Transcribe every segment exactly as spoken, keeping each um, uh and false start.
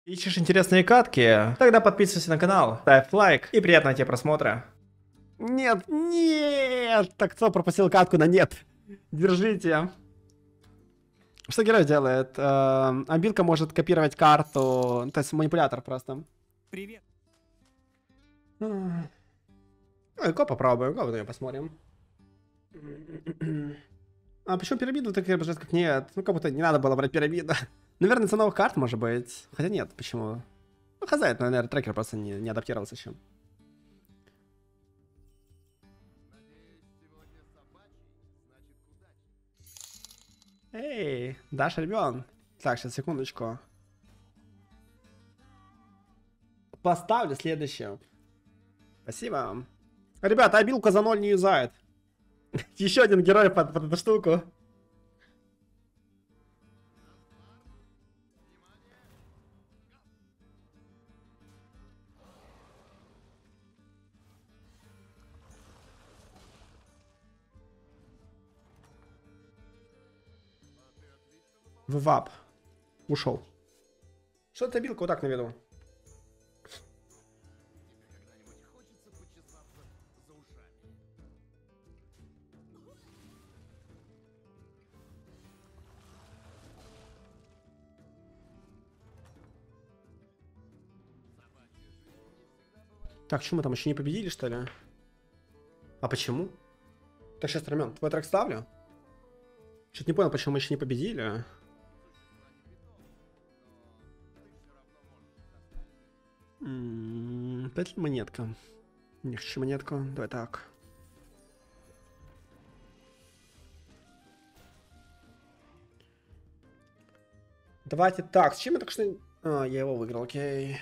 Ищешь интересные катки? Тогда подписывайся на канал, ставь лайк и приятного тебе просмотра. Нет, нет! Так кто пропустил катку на нет? Держите. Что герой делает? Э, обилка может копировать карту, то есть манипулятор просто. Привет. Ну и ко попробуем, ко потом посмотрим. А почему пирамиду так бежать как нет? Ну как будто не надо было брать пирамиду. Наверное, из-за новых карт может быть. Хотя нет, почему? Ну хозяин, наверное, трекер просто не, не адаптировался еще. Эй, Даш Альбион. Так, сейчас, секундочку. Поставлю следующее. Спасибо. Ребята, обилку за ноль не юзает. Еще один герой под, под эту штуку. Ввап. Ушел. Что это обилка вот так на виду? Так, что мы там еще не победили, что ли? А почему? Так, сейчас, Рамен, твой трек ставлю. Что-то не понял, почему мы еще не победили. М-м, опять ли монетка? Не хочу монетку. Давай так. Давайте так. С чем я так что... А, я его выиграл, окей.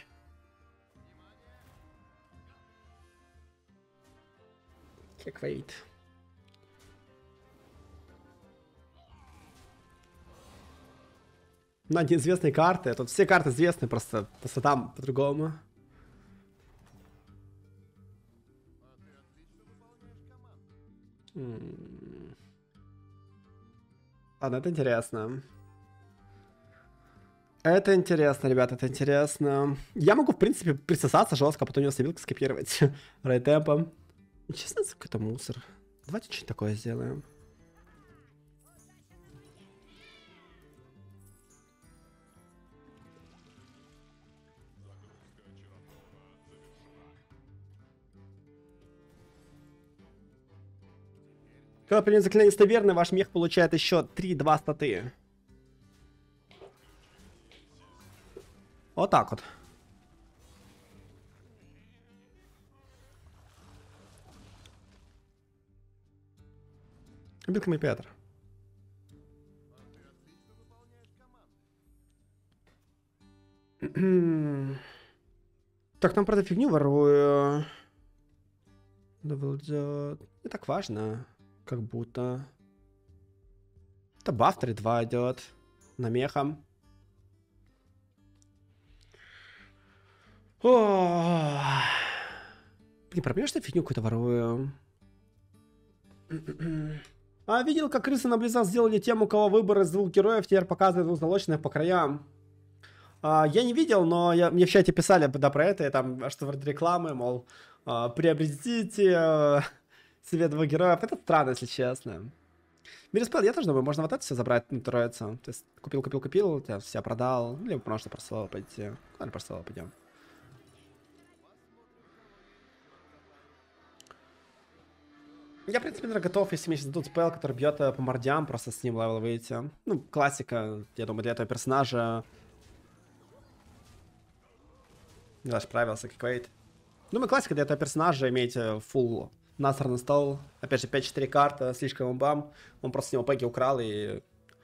Кеквейт. На неизвестные карты. Тут все карты известны, просто, просто там по-другому. Ладно, это интересно. Это интересно, ребята, это интересно. Я могу, в принципе, присосаться жестко, а потом у него сабилку скопировать. Райтемпом. Честно, это какой-то мусор. Давайте что-нибудь такое сделаем. Когда принят заклинание ставерны, ваш мех получает еще три-два статы. Вот так вот. Билка мой Петр. Так, там, правда, фигню ворую. Не так важно. Как будто. Это баф три два идет. На мехом. Не проблема, что я фигню какую-то ворую. А, видел, как крысы на Близзах сделали тему, у кого выбор из двух героев теперь показывает двух залоченных по краям. А, я не видел, но я, мне в чате писали да, про это, и там, что вроде рекламы, мол, а, приобретите а, себе двух героев. Это странно, если честно. Мириспел, я тоже думаю, можно вот это все забрать, ну, троица. То есть купил, купил, купил, я все продал. Либо можно просто слово пойти. Ладно, просто слово пойдем. Я, в принципе, наверное, готов, если мне сейчас дадут спел, который бьет по мордям, просто с ним левел выйти. Ну, классика, я думаю, для этого персонажа. Я даже справился, как вейт. Думаю, классика для этого персонажа иметь full наср на стол. Опять же, пять-четыре карты, слишком бам. Он просто с него пэки украл и...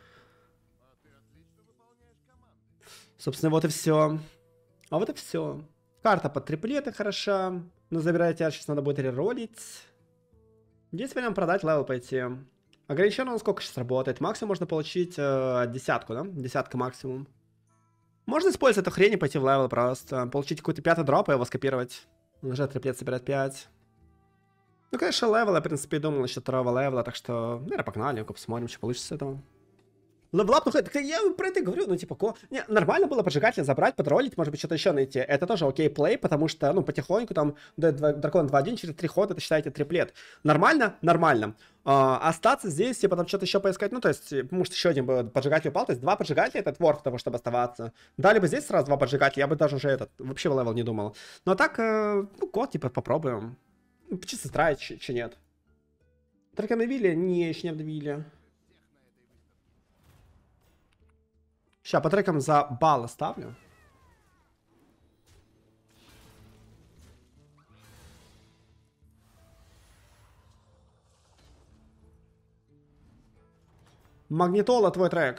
Собственно, вот и все. А вот и все. Карта под триплеты хороша. Но забирать тебя сейчас надо будет реролить. Здесь вариант продать, левел пойти. Ограниченно он сколько сейчас работает? Максимум можно получить э, десятку, да? Десятка максимум. Можно использовать эту хрень и пойти в левел просто. Получить какой-то пятый дроп и его скопировать. Нажать триплет, собирать пять. Ну, конечно, левел, я, в принципе, думал насчет второго левела, так что, наверное, погнали, посмотрим, что получится с этого. Левелап, ну, я про это говорю, ну, типа, ко... не, нормально было поджигателя забрать, подролить, может быть, что-то еще найти. Это тоже окей плей, потому что, ну, потихоньку там дракон два один через три хода, это считаете триплет. Нормально? Нормально. А, остаться здесь, типа, там что-то еще поискать, ну, то есть, может, еще один бы поджигатель упал, то есть два поджигателя — это ворк того, чтобы оставаться. Дали бы здесь сразу два поджигателя, я бы даже уже этот, вообще в левел не думал. Ну, а так, э, ну, год, типа, попробуем. Чисто страйт, че нет. Только обновили? Не, еще не обновили. Сейчас по трекам за балл ставлю. Магнитола, твой трек.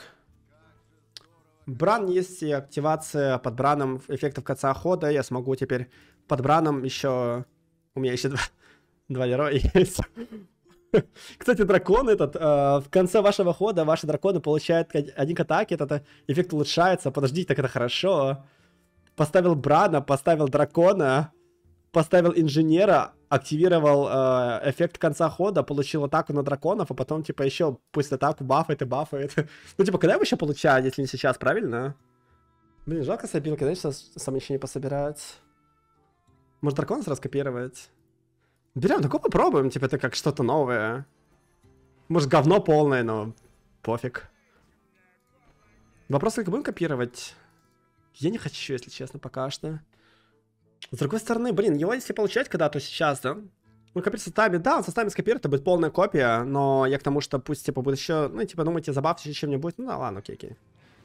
Бран есть и активация под браном эффектов конца хода. Я смогу теперь под браном еще... У меня еще два, два героя есть. Кстати, дракон этот, э, в конце вашего хода ваши драконы получают один к атаке, этот эффект улучшается. Подождите, так это хорошо. Поставил Брана, поставил дракона, поставил инженера, активировал э, эффект конца хода, получил атаку на драконов, а потом, типа, еще пусть атаку бафает и бафает. Ну, типа, когда его еще получать, если не сейчас, правильно? Блин, жалко собил, когда сейчас сам еще не пособирать. Может, дракона сразу копировать? Берем, такое попробуем, типа, это как что-то новое. Может, говно полное, но пофиг. Вопрос, как будем копировать? Я не хочу, если честно, пока что. С другой стороны, блин, его если получать когда, то сейчас, да? Ну, копировать составе, да, он составе скопирует, это будет полная копия, но я к тому, что пусть, типа, будет еще, ну, типа, думаете, забавьте, чем-нибудь будет, ну, да, ладно, окей, окей.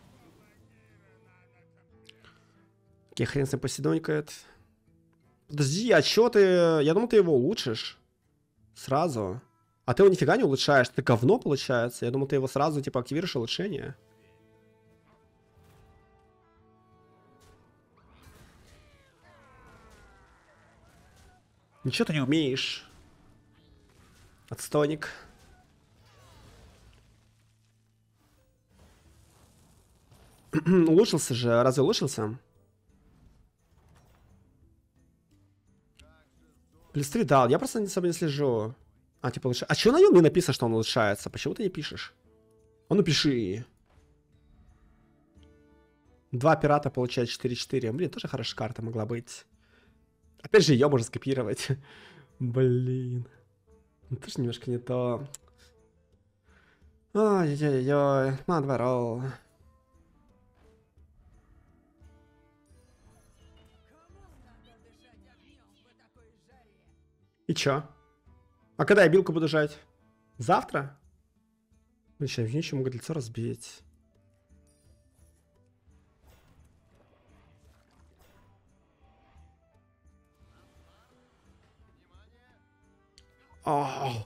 Окей, хрен с ним поседонькает. Подожди, а чё ты... Я думал, ты его улучшишь. Сразу. А ты его нифига не улучшаешь. Ты говно, получается. Я думал, ты его сразу, типа, активируешь улучшение. Ничего ты не умеешь. Отстойник. Улучшился же. Разве улучшился? Плюс три дал. Я просто особо не слежу. А, типа, улучшается. А чё на нем не написано, что он улучшается? Почему ты не пишешь? А ну пиши. Два пирата получает четыре четыре. Блин, тоже хорошая карта могла быть. Опять же, ее можно скопировать. Блин. Ну, тоже немножко не то. Ой-ой-ой. На, два ролл. И чё? А когда я билку буду жать? Завтра? Блин, сейчас мне еще могут лицо разбить. Ау.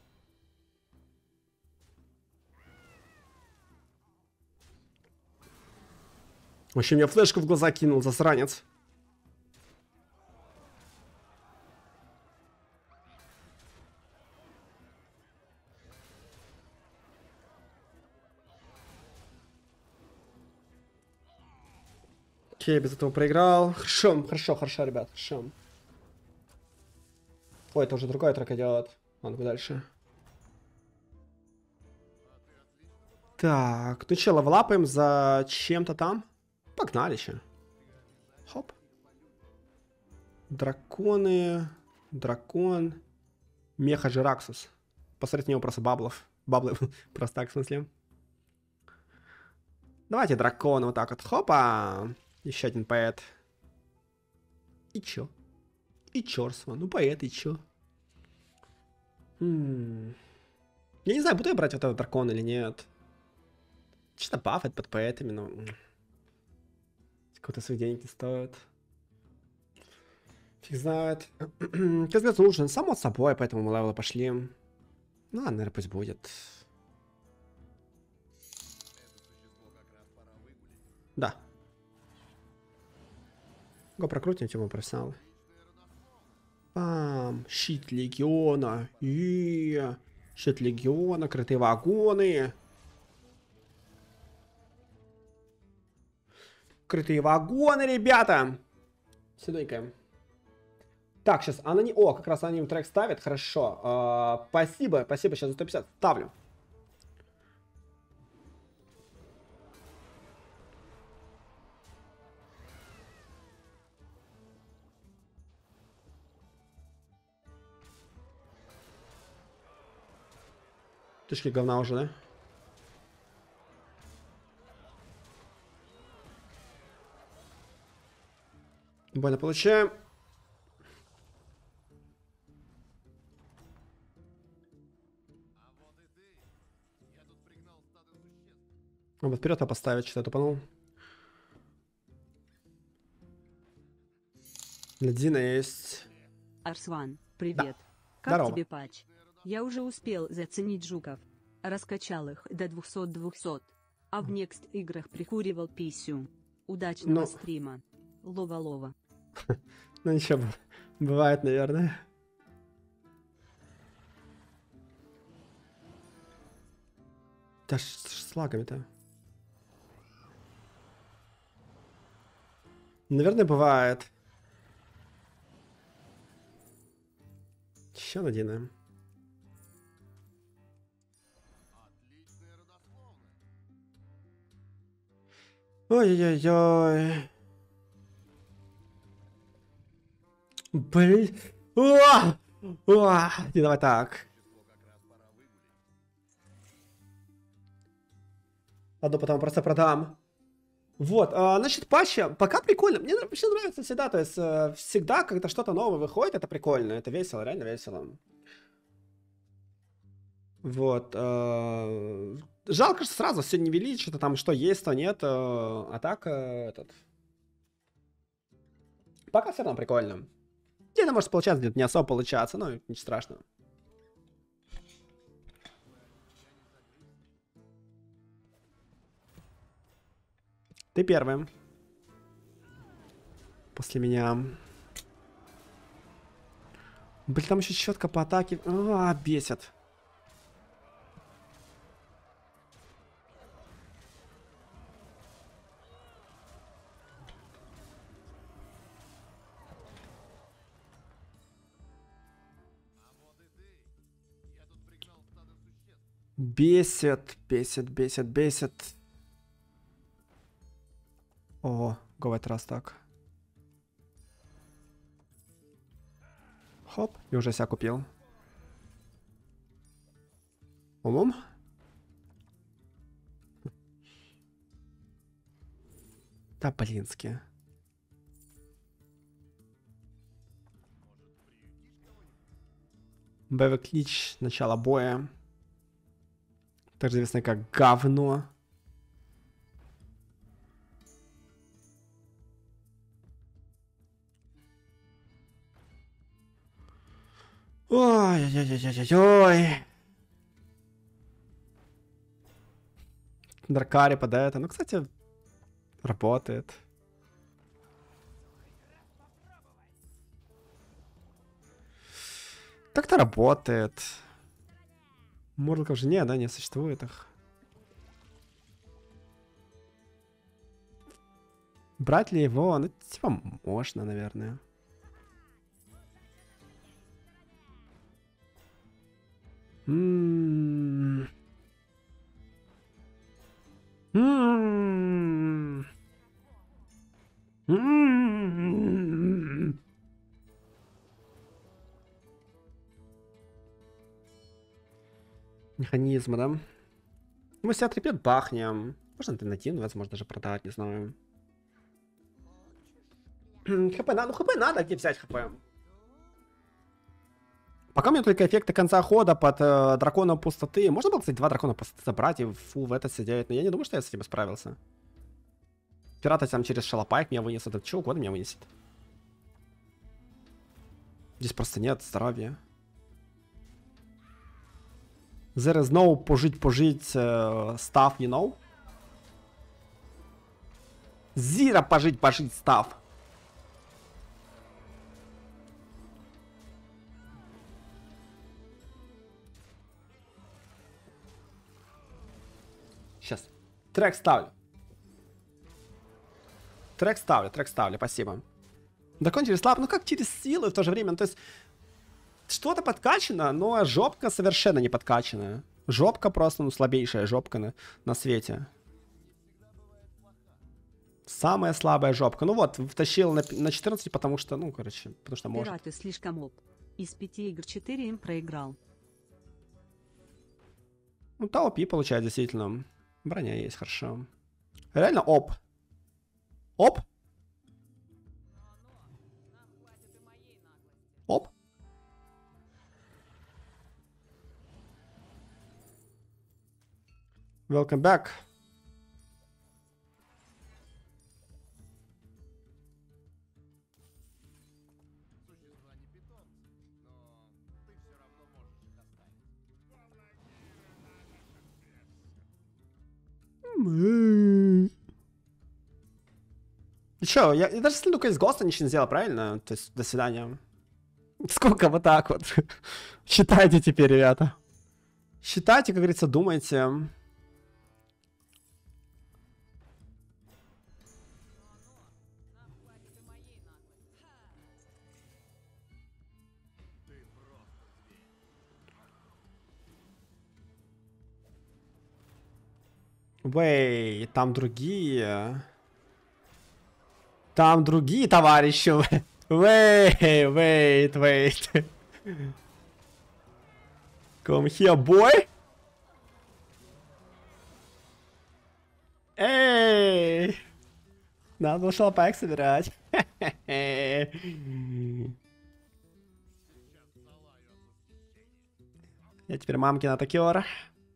Вообще, мне флешку в глаза кинул, засранец. Окей, без этого проиграл. Хорошо, хорошо, хорошо, ребят, хорошо. Ой, это уже другой трек идет. Ладно, дальше. Так, ну че, левелапаем за чем-то там? Погнали еще. Хоп. Драконы. Дракон. Меха Жираксус. Посмотрите на него просто баблов. Баблы, просто так, в смысле. Давайте дракона вот так вот. Хопа. Еще один поэт. И чё? И чёрство. Ну, поэт, и чё? М-м. Я не знаю, буду я брать вот этот дракон или нет. Чисто бафать под поэтами, но... Какой-то свои денег не стоит. Фиг знает. Казгаз нужен, само собой, поэтому мы левелы пошли. Ну, ладно, наверное, пусть будет. Да. Го прокрутим, тему профессионалы. Пам, щит легиона. И щит легиона, крытые вагоны. Крытые вагоны, ребята. Седонька. Так, сейчас аноним... О, как раз аноним трек ставит, хорошо. А, спасибо, спасибо, сейчас за сто пятьдесят ставлю. Точки говна уже, да? Больно получаем. А вот вперед поставить, что-то тупанул. Для Дина есть. Арсван, привет. Да. Как Здорово. тебе патч? Я уже успел заценить жуков. Раскачал их до двухсот-двухсот. А в Next играх прикуривал писю. Удачного Ну. стрима. Лова-лова. Ну ничего, бывает, наверное. Да ш- ш- с лагами-то. Наверное, бывает. Еще на Дина. Ой-ой-ой. Блин. Уа! Уа! Не, давай так. Ладно, потом просто продам. Вот, а, значит, патча пока прикольно. Мне вообще нравится всегда, то есть э, всегда, когда что-то новое выходит, это прикольно, это весело, реально весело. Вот. э, Жалко, что сразу все не вели, что-то там, что есть, то нет. э, А так, э, этот... Пока все равно прикольно. Где-то может получаться, где-то не особо получаться, но ничего страшного. Ты первым. После меня. Блин, там еще четко по атаке. А, бесит. Бесит, бесит, бесит, бесит. О, говорит раз так. Хоп, и уже себя купил. Умом. Да, блински. Бэвэ клич, начало боя. Также известно как говно. Ой-ой-ой-ой-ой-ой. Дракари под это. Ну, кстати, работает. Так-то работает. Мурлоков же не, да, не существует их. Брать ли его? Ну, типа, можно, наверное. М-м-м. М-м-м. М-м-м. Механизмы, да? Мы себя трепет бахнем. Можно альтернативно, возможно, даже продать, не знаю. ХП надо, ну ХП надо, где взять ХП? Пока у меня только эффекты конца хода под э, драконом пустоты. Можно было, кстати, два дракона пустоты забрать и фу в это сидеть, но я не думаю, что я с этим справился. Пираты там через шалопайк меня вынесут, это что угодно меня вынесет. Здесь просто нет здоровья. There is no пожить-пожить uh, stuff, you know? Zero пожить-пожить stuff. Сейчас. Трек ставлю. Трек ставлю, трек ставлю, спасибо. Дракон через слаб, ну как через силу и в то же время, ну, то есть... Что-то подкачано, но жопка совершенно не подкачанная. Жопка просто, ну, слабейшая жопка на, на свете. Самая слабая жопка. Ну вот, втащил на, на четырнадцать, потому что, ну, короче, потому что может. Пираты слишком оп. Из пяти игр четыре им проиграл. Ну, Таопи получает, действительно. Броня есть, хорошо. Реально оп. Оп. Оп. Welcome back. И чё, я, я даже если только из Госта ничего не сделал, правильно? То есть, до свидания. Сколько вот так вот? Считайте теперь, ребята. Считайте, как говорится, думайте. Вей, там другие. Там другие товарищи. Wait, wait, wait. Come here, boy. Эй! Надо было шалпак собирать. Я теперь мамкин атакер.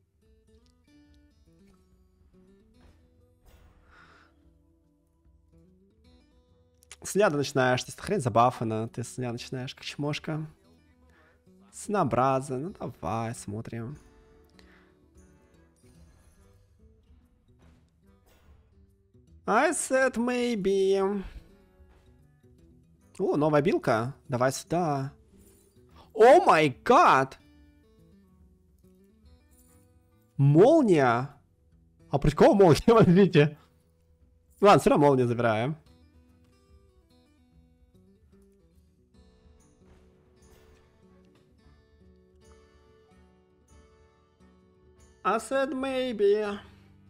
С ляда начинаешь, ты хрень забафана, ты с ляда начинаешь как чмошка. Снообраза, ну давай, смотрим. I said maybe. О, новая билка. Давай сюда. О май гад! Молния? А при кого молния? Смотрите. Ладно, все равно молнию забираем. I said maybe.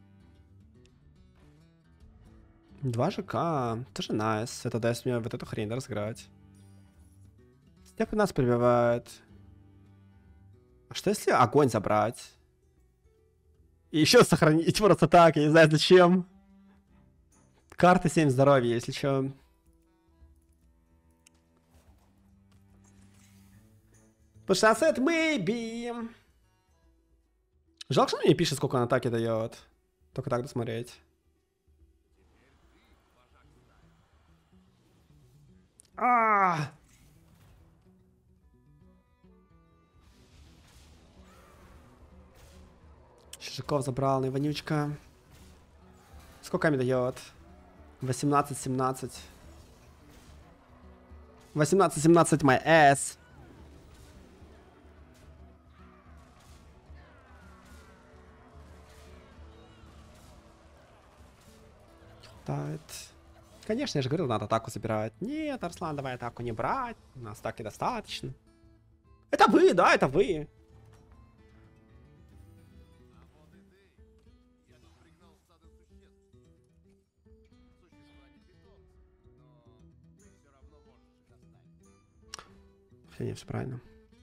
два ЖК. Тоже найс. Это даст мне вот эту хрень разыграть. Степ нас прибивает. А что если огонь забрать? И еще сохранить просто так, я не знаю зачем. Карта семь здоровья, если что. Потому что I said maybe. Жалко, что он мне пишет, сколько он атаки дает. Только так досмотреть. А! Шишаков забрал, и вонючка. Сколько мне дает? восемнадцать семнадцать. восемнадцать семнадцать my ass. Хватает. Конечно, я же говорил, надо атаку забирать. Нет, Арслан, давай атаку не брать. У нас так и достаточно. Это вы, да, это вы. Все, не, все правильно.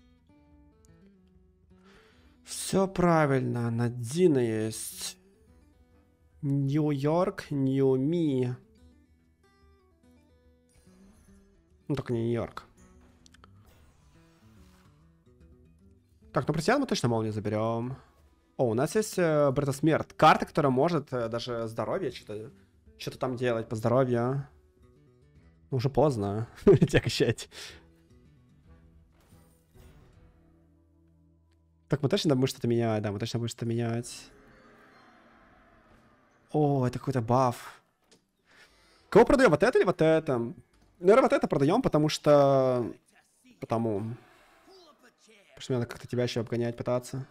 Все правильно. Надина есть. Нью-Йорк, Нью-Ми. Ну, только не Нью-Йорк. Так, ну просиян мы точно молнию заберем. О, у нас есть э, Братосмерть. Карта, которая может э, даже здоровье что-то что-то там делать по здоровью. Ну, уже поздно. Тебя качать. Так, мы точно будем что-то менять? Да, мы точно будем что-то менять. О, это какой-то баф. Кого продаем? Вот это или вот это? Наверное, вот это продаем, потому что... Потому... Потому что мне надо как-то тебя еще обгонять, пытаться.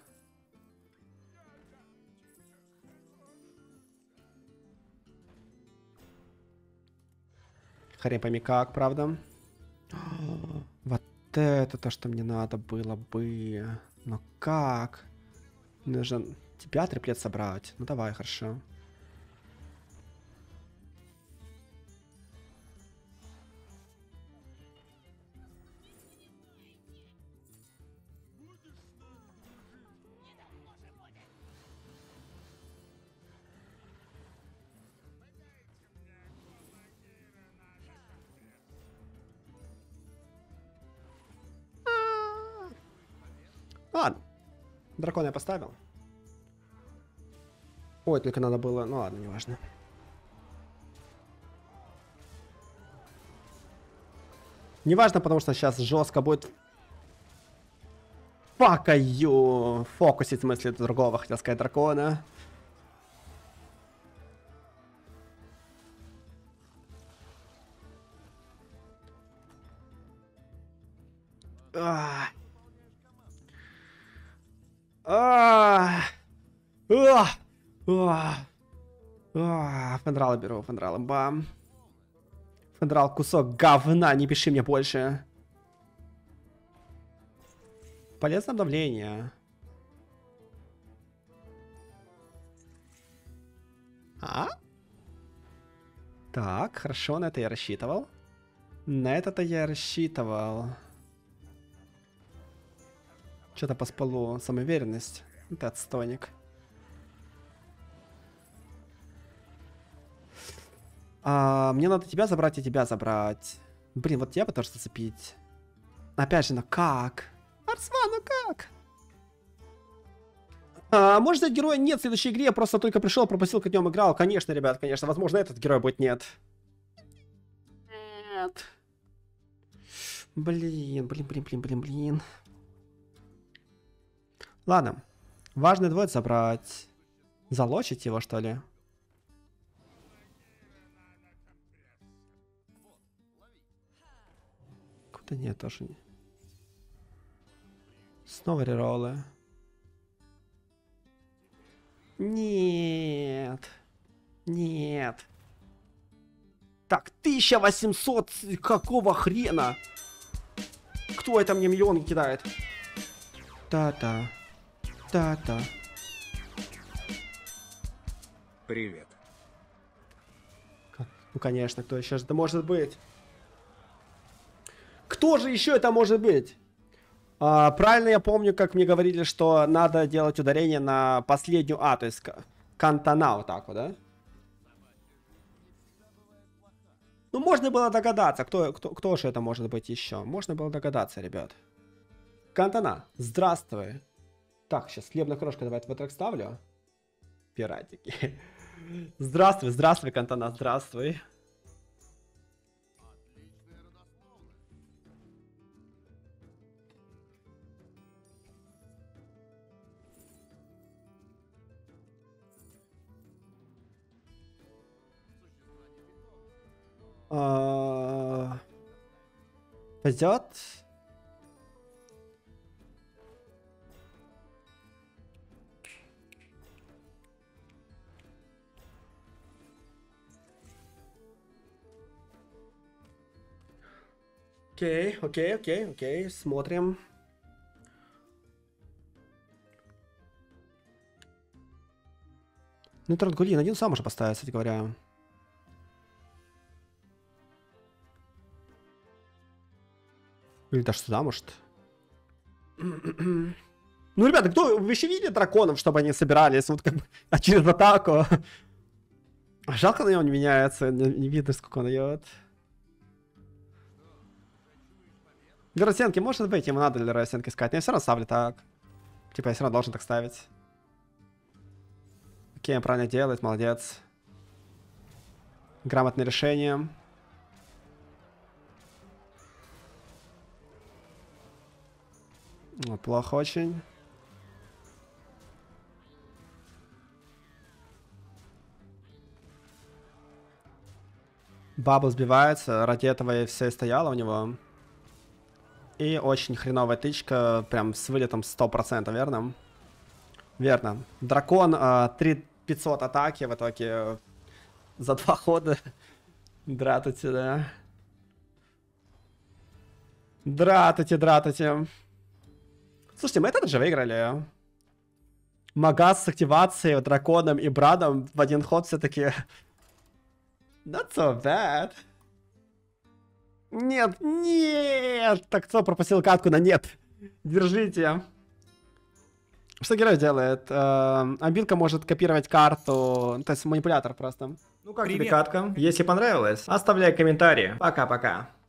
Хрен пойми как, правда? Вот это то, что мне надо было бы. Но как? Мне нужно тебя триплет собрать. Ну давай, хорошо. Ладно. Дракона я поставил. Ой, только надо было... Ну ладно, неважно. Неважно, потому что сейчас жестко будет... Факаю! Фокусить, в смысле, другого, хотел сказать, дракона. Ах. Ах. Ах. Ах. Ах. Фендрала беру, фендрала, бам. Фендрал, кусок говна, не пиши мне больше. Полезное обновление. А? Так, хорошо, на это я рассчитывал. На это-то я рассчитывал. Что-то по спалу. Самоуверенность. Это отстойник. А, мне надо тебя забрать и тебя забрать. Блин, вот тебя бы тоже зацепить. Опять же, ну как? Арсван, ну как? А, может быть, героя нет в следующей игре, просто только пришел, пропустил, как днем играл. Конечно, ребят, конечно. Возможно, этот герой будет нет. Нет. Блин, блин, блин, блин, блин, блин. Ладно. Важный двоет забрать. Залочить его, что ли? Куда нет, тоже не. Снова реролы. Нет. Нет. Так, тысяча восемьсот. Какого хрена? Кто это мне миллион кидает? Та-та. Та-та. Привет. Ну, конечно, кто еще же это может быть? Кто же еще это может быть? А, правильно я помню, как мне говорили, что надо делать ударение на последнюю А, то есть Кантана вот так вот, да? Ну, можно было догадаться, кто, кто, кто же это может быть еще. Можно было догадаться, ребят. Кантана, здравствуй. Так, сейчас хлебная крошка, давай вот так ставлю. Пиратики. Здравствуй, здравствуй, Кантана, здравствуй. А... Пойдет? Окей, окей, окей, окей, смотрим. Ну, Трангулин один сам уже поставить, кстати говоря. Или даже сюда, может. Ну, ребята, кто, вы еще видели драконов, чтобы они собирались вот как бы а через атаку? Жалко, на него не меняется, не, не видно, сколько он дает. Для Росенки, может быть, ему надо для Росенки искать, но я все равно ставлю так. Типа, я все равно должен так ставить. Окей, он правильно делает, молодец. Грамотное решение. Ну, плохо очень. Бабл сбивается, ради этого и все и стояло у него. И очень хреновая тычка, прям с вылетом сто процентов, верно? Верно. Дракон, три тысячи пятьсот атаки в итоге за два хода. Дратайте, да. Дратайте, дратайте. Слушайте, мы это же выиграли. Магаз с активацией, драконом и брадом в один ход все-таки. Not so bad. Нет, нет! Так кто пропустил катку на нет? Держите. Что герой делает? Э, обилка может копировать карту, то есть манипулятор просто. Ну как тебе катка? Если понравилось, оставляй комментарии. Пока-пока.